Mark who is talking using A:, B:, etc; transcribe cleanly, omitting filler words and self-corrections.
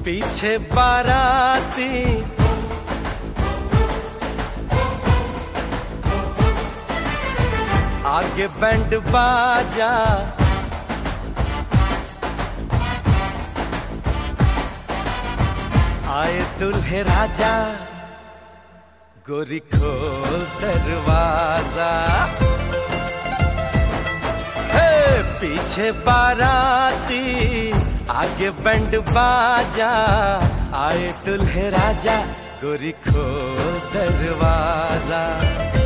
A: पीछे बाराती आगे बैंड बाजा, आए दुल्हे राजा, गोरी खोल दरवाजा। हे पीछे बाराती आगे बैंड बाजा, आए दुल्हे राजा, गोरी खोल दरवाजा।